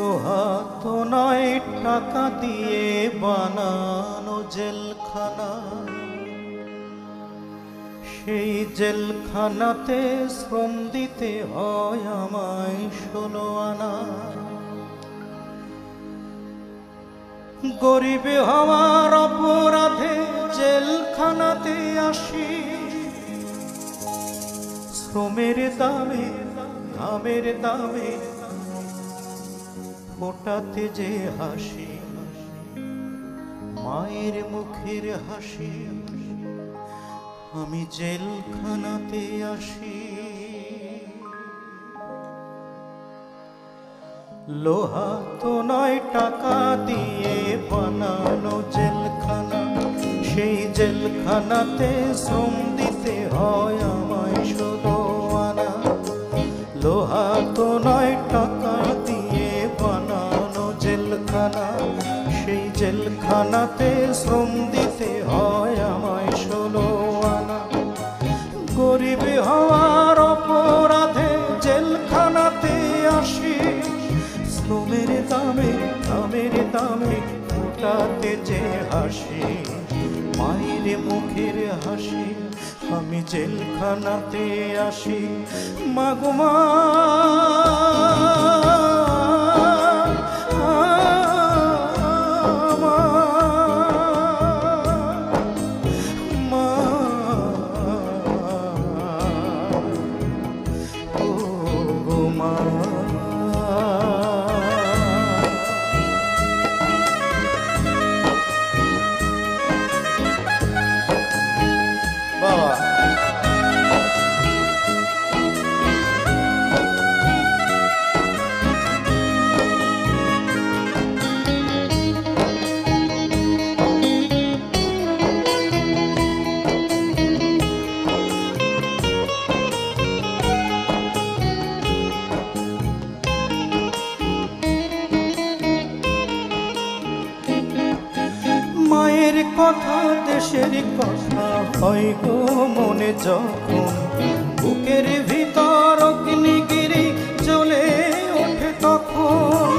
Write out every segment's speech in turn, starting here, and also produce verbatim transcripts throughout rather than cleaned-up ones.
লোহা তো নয় টাকা দিয়ে বানানো জেলখানা, সেই জেলখানাতে শ্রম দিতে হয় আমায় ষোলো আনা। গরিব হওয়ার অপরাধে জেলখানাতে আসি, শ্রমের দামে ঘামের দামে ফোটাতে যে হাসি, মায়ের মুখের হাসি, আমি জেলখানাতে আসি। লোহা তো নয় টাকা দিয়ে বানানো জেলখানা, সেই জেলখানাতে শ্রম দিতে হয় আমায় ষোলো আনা। লোহা তো নয় টাকা দিয়ে বানানো জেলখানা, সেই জেলখানাতে শ্রম দিতে হয় আমায় ষোলো আনা। গরিব হওয়ার অপরাধে জেলখানাতে আসি, শ্রমের দামে দামের দামে ফোটাতে যে হাসি, মায়ের মুখের হাসি, আমি জেলখানাতে আসি। মাগো মা মায়ের কথা দেশের কথা হয় গো মনে যখন, বুকের ভিতর অগ্নিগিরি জ্বলে ওঠে তখন।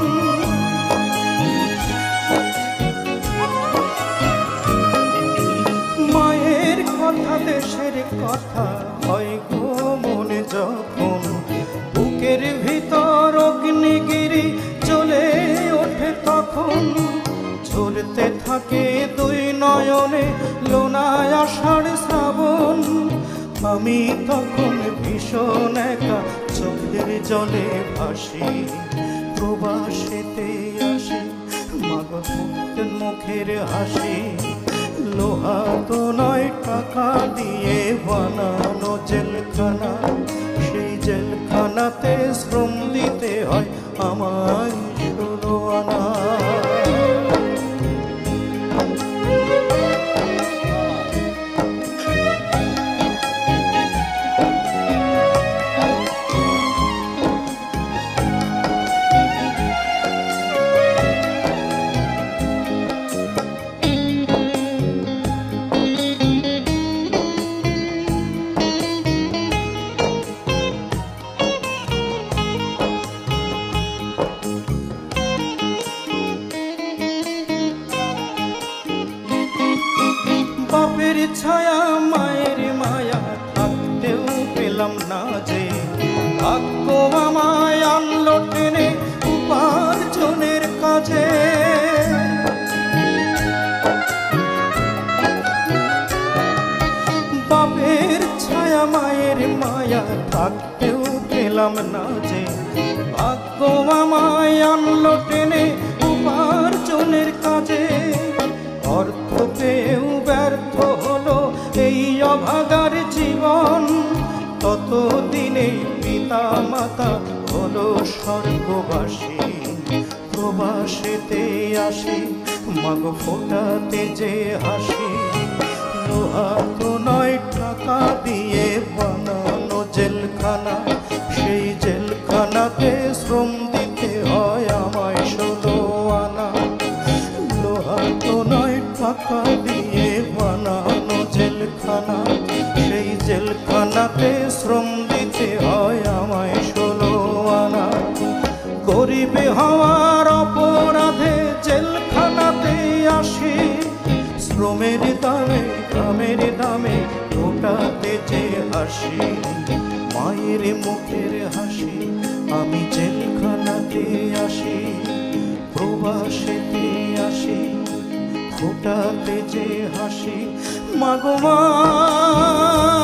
মায়ের কথা দেশের কথা হয় গো মনে যখন, বুকের ভিতর অগ্নিগিরি জ্বলে ওঠে তখন। ঝরতে থাকে দুই নয়নে লোনায় আষাঢ় শ্রাবণ, আমি তখন ভীষণ একা চোখের জলে ভাসি। প্রবাসেতে আসি মাগো মুখের মুখের হাসি, লোহা তো নয় টাকা দিয়ে বানানো জেলখানা, সেই জেলখানাতে শ্রম দিতে হয় আমায় ষোলো আনা। বাপের ছায়া মায়ের মায়া থাকতেও পেলাম না যে, ভাগ্য আমায় আনলো টেনে উপার্জনের কাজে। বাপের ছায়া মায়ের মায়া থাকতেও পেলাম না যে, ভাগ্য আমায় আনলো টেনে উপার্জনের কাজে। অর্থ পেয়েও ব্যর্থ হলো এই অভাগার জীবন, ততদিনে পিতা মাতা হলো স্বর্গবাসী। প্রবাসেতে আসি মাগো ফোটাতে যে হাসি, লোহা তো নয় টাকা দিয়ে বানানো জেলখানা, সেই জেলখানাতে শ্রম দিতে হয় আমায় ষোলো আনা। লোহা তো নয় টাকা দিয়ে বানানো জেলখানা, সেই জেলখানাতে শ্রম দিতে হয় আমায় ষোলো আনা। গরিবে হওয়ার অপরাধে জেলখানাতে আসি, শ্রমের দামে গ্রামের দামে ফোটাতে যে হাসি, মায়ের মুখের হাসি আমি জেলখানাতে আসি, প্রবাসেতে আসি ফোটাতে যে হাসি। মাগো মা